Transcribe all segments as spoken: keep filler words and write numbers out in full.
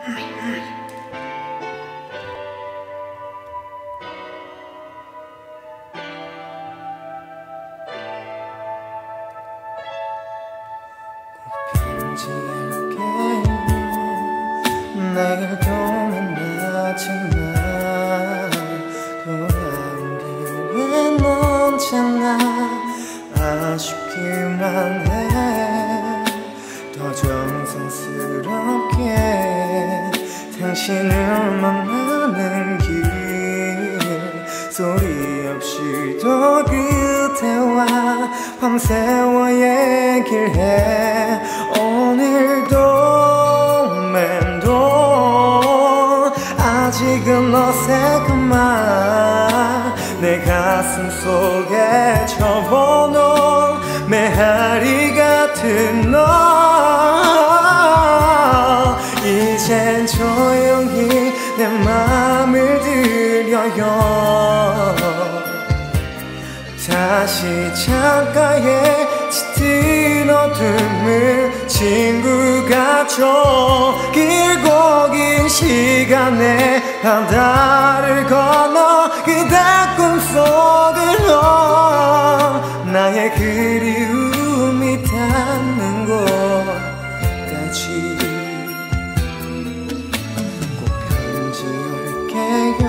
내일 보면 나지만 돌아온 길엔 언제나 아쉽기만 해. 더 정성스럽게 당신을 만나는 길 소리 없이 또 그대와 밤새워 얘기를 해. 오늘도 맴도 아직은 어색한만 내 가슴 속에 접어놓은 메아리 같은 너 이젠 조용히 내 맘을 들여요. 다시 창가에 짙은 어둠을 친구가 줘. 길고 긴 시간에 바다를 건너 그대 꿈속으로 나의 그리움이 닿는 곳까지 꼭 편지할게요.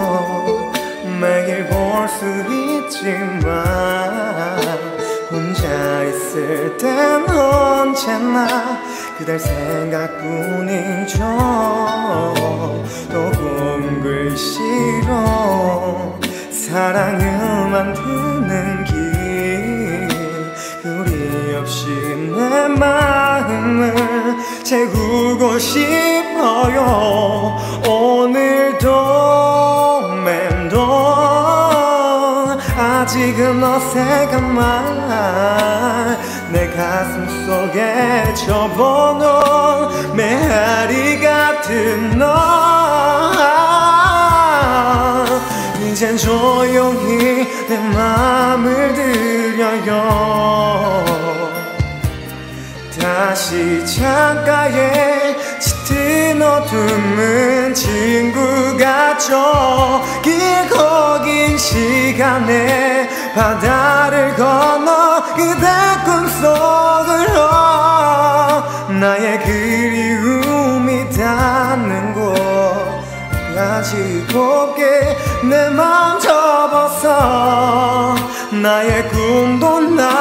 매일 볼 수 있지만 혼자 있을 땐 언제나 그댈 생각뿐이죠. 또 고운 글씨로 사랑을 만드는 길 그리 없이 내 마음을 채우고 싶어요. 오늘도 맴도 아직은 어색한만 내 가슴 속에 접어놓은 메아리 같은 너 이젠 조용히 내 맘을 들여요. 다시 창가에 짙은 어둠은 친구가 줘. 길고 긴 시간에 바다를 건너 그대 꿈속으로 나의 그리움이 닿는 곳까지 곱게 내 맘 접어서 나의 꿈도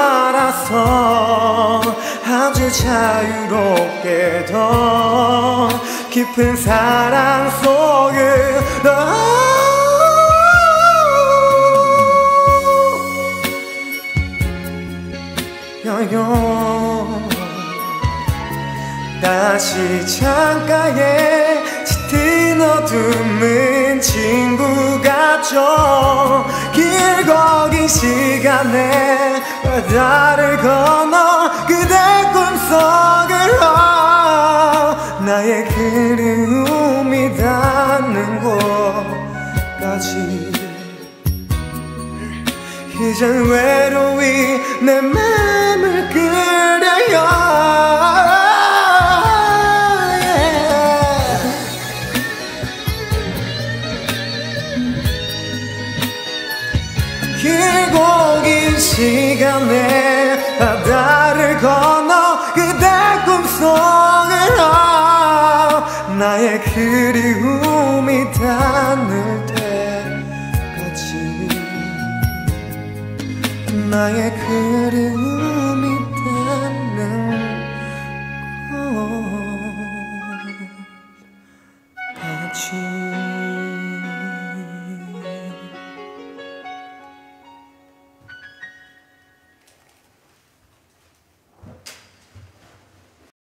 날아서 아주 자유롭게 더 깊은 사랑 속으로 여요. 다시 창가에 짙은 어둠은 친구가 줘. 길고 긴 시간에 바다를 건너 그대 꿈속으로 나의 그리움이 닿는 곳까지 이젠 외로이 내 맘을 그려요. 길고 긴 시간에 바다를 건너 그대 꿈속으로 나의 그리움이 닿을 때까지 나의 그리움